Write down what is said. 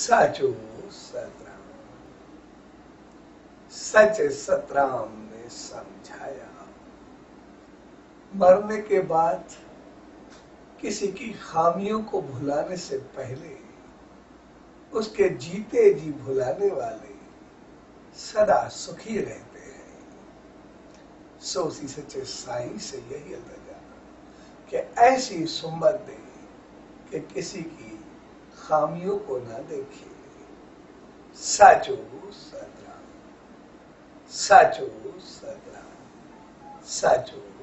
साचो सतराम। सच सतराम ने समझाया, मरने के बाद किसी की खामियों को भुलाने से पहले उसके जीते जी भुलाने वाले सदा सुखी रहते हैं। सो उसी सच्चे साईं से यही अंदाजा कि ऐसी सुम्मत दे कि किसी की खामियों को ना देखे। साचो सतराम, साचो सतराम, साचो